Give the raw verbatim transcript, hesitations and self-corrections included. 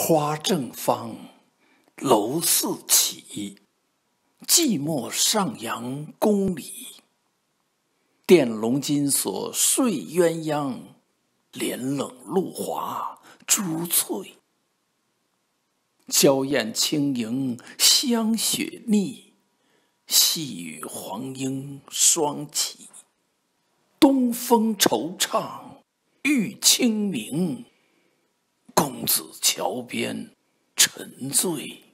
花正芳，楼四起，寂寞上阳宫里。电笼金锁睡鸳鸯，帘冷露华珠翠。娇艳轻盈香雪腻，细雨黄莺双起。东风惆怅玉清明，公子桥边沉醉。